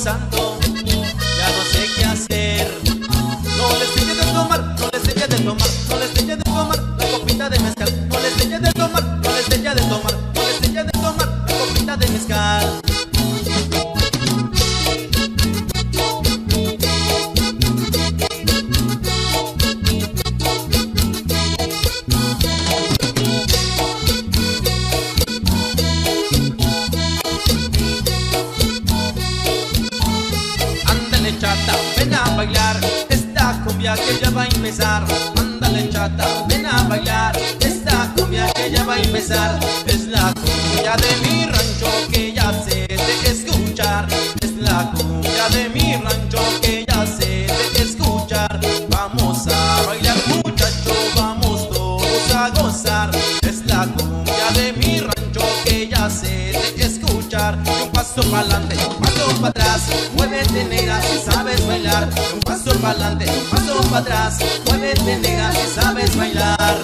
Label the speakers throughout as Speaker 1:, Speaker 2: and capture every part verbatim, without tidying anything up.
Speaker 1: Santo, ya no sé qué hacer. No les deje de tomar, no les deje de tomar, no les deje de tomar la copita de mezcal. No les deje de tomar, no les deje de tomar, no les deje de tomar la copita de mezcal. Ándale chata, ven a bailar esta cumbia que ya va a empezar. Ándale chata, ven a bailar esta cumbia que ya va a empezar. Es la cumbia de mi rancho que ya sé de escuchar. Es la cumbia de mi rancho que ya sé de escuchar. Vamos a bailar muchachos, vamos todos a gozar. Es la cumbia de mi rancho que ya sé de escuchar. Un paso pa'lante, un paso para atrás, muévete negra si sabes bailar. Un paso pa'lante, un paso para atrás, muévete negra si sabes bailar.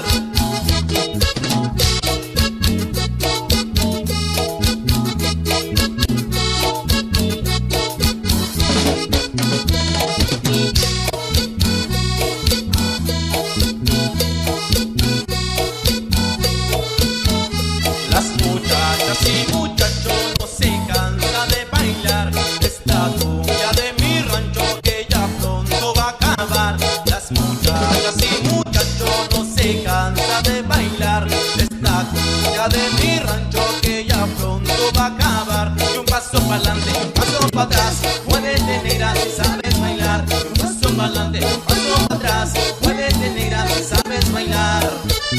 Speaker 1: Las muchachas y muchachos no se cansan de bailar esta cumbia de mi rancho que ya pronto va a acabar. Las muchachas y muchachos no se cansan de bailar esta cumbia de mi rancho que ya pronto va a acabar. Y un paso para adelante, un paso para atrás, muévete negra si sabes bailar. Un paso para adelante, un paso para atrás, muévete negra si sabes bailar.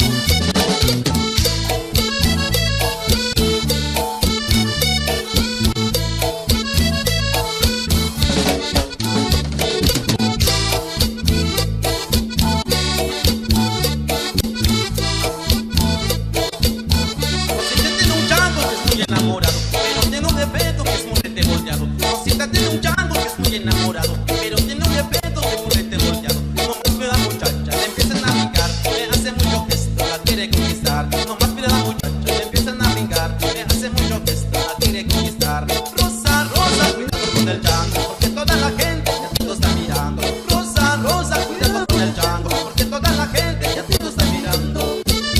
Speaker 1: Enamorado, pero tiene un defecto que es murete volteado. No, siéntate en un chango que es muy enamorado, pero tiene un defecto que es murete volteado. Nomás mira a la muchacha, le empiezan a brincar, le hace mucho gesto, la quiere conquistar. Nomás mira a la muchacha, le empiezan a brincar, le hace mucho gesto, la quiere conquistar. Rosa, Rosa, cuidado con el chango, porque toda la gente ya te lo está mirando. Rosa, Rosa, cuidado con el chango, porque toda la gente ya te lo está mirando.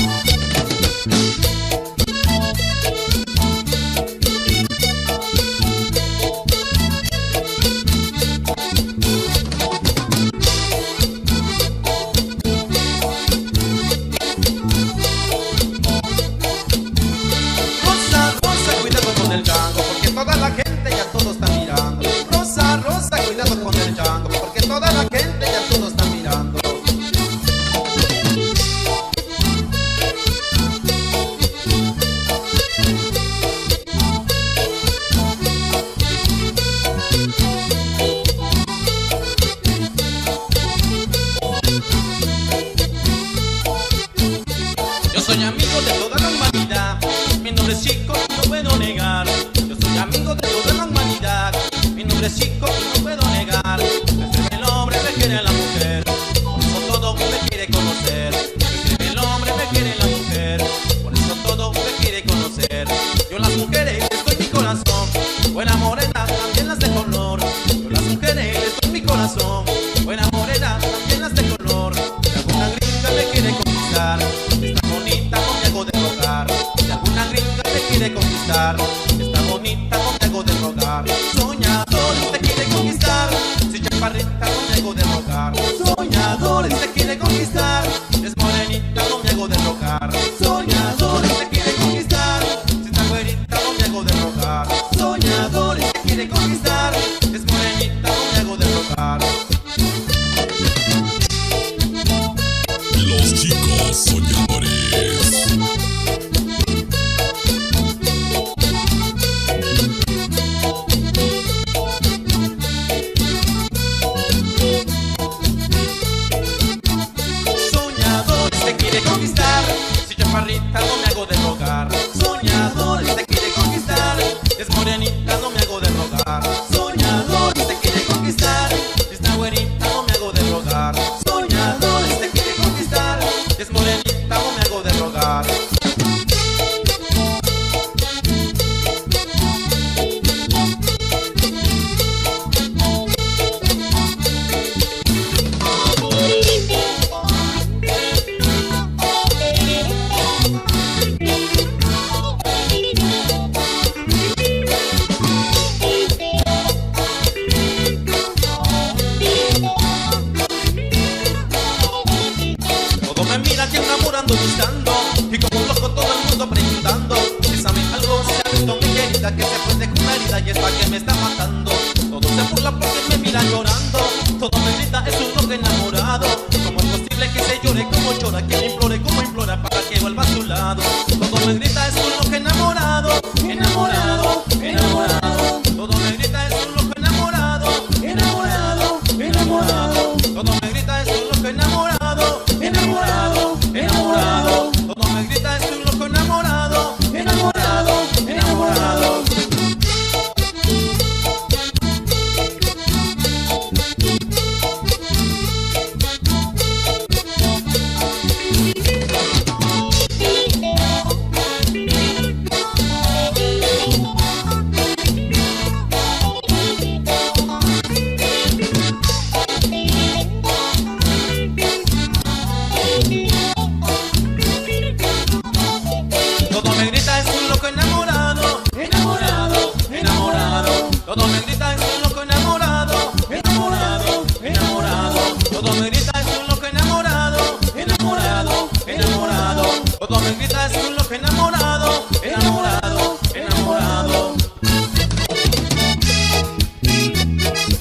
Speaker 1: El chango, porque toda la gente ya todo está mirando. Rosa, Rosa, cuidado con el chango, porque toda la gente ya todo está mirando. Yo soy amigo de toda la humanidad, mi nombre es Chico y no puedo negar. Yo soy amigo de toda la humanidad, mi nombre es Chico y no puedo negar. Me el hombre, me quiere la mujer, por eso todo me quiere conocer. Me el hombre, me quiere la mujer, por eso todo me quiere conocer. Yo las mujeres les doy mi corazón, buena morena, también las de color. Yo las mujeres les doy mi corazón, buena morena, también las de color. Si alguna gringa me quiere conquistar, está bonita, no me hago de rogar. Si alguna gringa te quiere conquistar, está bonita, no me hago de rogar. Soñadores te quiere conquistar, si chaparrita no me hago de rogar. Soñadores te quiere conquistar, es morenita, no me hago de rogar. Soñadores te quiere conquistar, si está güerita no me hago de rogar. Soñadores te quiere conquistar, es morenita.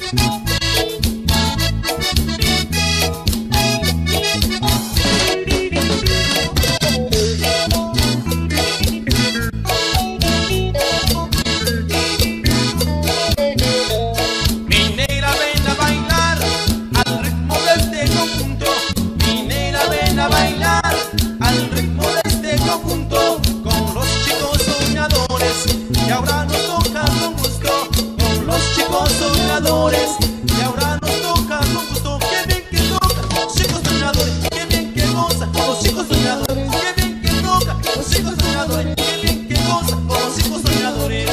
Speaker 1: Y ahora nos toca con gusto con los chicos soñadores. Y ahora nos toca con gusto. Qué bien que toca los chicos soñadores. Qué bien que goza con los chicos soñadores. Qué bien que toca los chicos soñadores. Qué bien que goza con los chicos soñadores.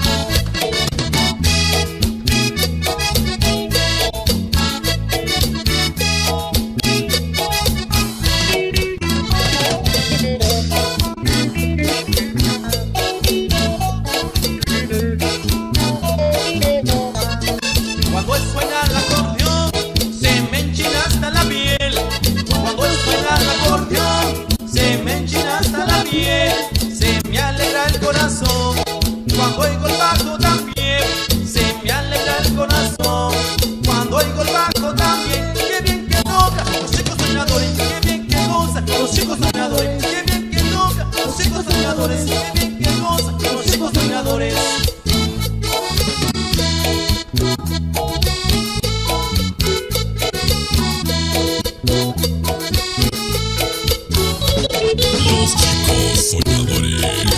Speaker 1: Cuando suena el acordeón, se me enchina hasta la piel. Cuando suena el acordeón, se me enchina hasta la piel. Se me alegra el corazón. Cuando oigo el bajo también, se me alegra el corazón. Cuando oigo el bajo también, qué bien que toca los chicos soñadores. Qué bien que goza los chicos soñadores. Qué bien que toca los chicos soñadores. Qué bien que goza los chicos soñadores.
Speaker 2: Los chicos soñadores.